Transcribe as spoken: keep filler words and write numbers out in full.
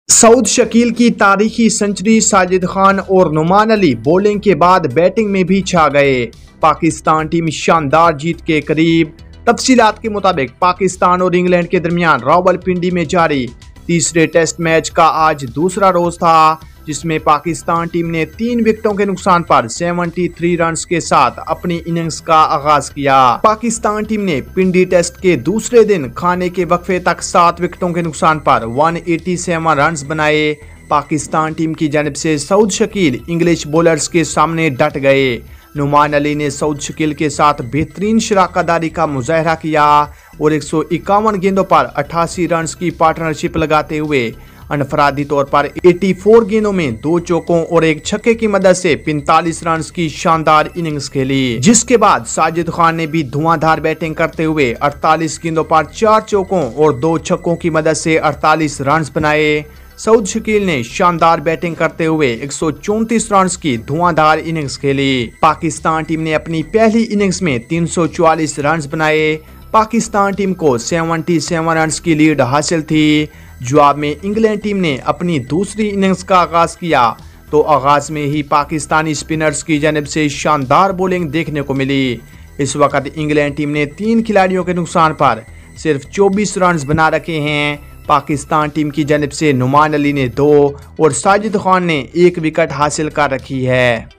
सऊद शकील की तारीखी सेंचुरी, साजिद खान और नुमान अली बॉलिंग के बाद बैटिंग में भी छा गए। पाकिस्तान टीम शानदार जीत के करीब। तफसीलात के मुताबिक पाकिस्तान और इंग्लैंड के दरमियान रावलपिंडी में जारी तीसरे टेस्ट मैच का आज दूसरा रोज था, जिसमें पाकिस्तान टीम ने तीन विकेटों के नुकसान पर तिहत्तर रन्स के साथ अपनी इनिंग्स का आगाज किया। पाकिस्तान टीम ने पिंडी टेस्ट के दूसरे दिन खाने के वक्फे तक सात विकेटों के नुकसान पर एक सौ सत्तासी रन्स बनाए। पाकिस्तान टीम की जानिब से सऊद शकील इंग्लिश बॉलर्स के सामने डट गए। नुमान अली ने सऊद शकील के साथ बेहतरीन शराकतदारी का मुजाहरा किया और एक सौ इक्यावन गेंदों पर अठासी रन्स की पार्टनरशिप लगाते हुए अनफरादी तौर पर चौरासी गेंदों में दो चौकों और एक छक्के की मदद से पैंतालीस रन की शानदार इनिंग्स खेली, जिसके बाद साजिद खान ने भी धुआंधार बैटिंग करते हुए अड़तालीस गेंदों पर चार चौकों और दो छक्कों की मदद से अड़तालीस रन बनाए। सऊद शकील ने शानदार बैटिंग करते हुए एक सौ चौंतीस रन की धुआंधार इनिंग्स खेली। पाकिस्तान टीम ने अपनी पहली इनिंग्स में तीन सौ चौवालीस रन बनाए। पाकिस्तान टीम को सतहत्तर रन की लीड हासिल थी। जवाब में इंग्लैंड टीम ने अपनी दूसरी इनिंग्स का आगाज किया तो आगाज में ही पाकिस्तानी स्पिनर्स की जानिब से शानदार बॉलिंग देखने को मिली। इस वक्त इंग्लैंड टीम ने तीन खिलाड़ियों के नुकसान पर सिर्फ चौबीस रन बना रखे हैं। पाकिस्तान टीम की जानिब से नुमान अली ने दो और साजिद खान ने एक विकेट हासिल कर रखी है।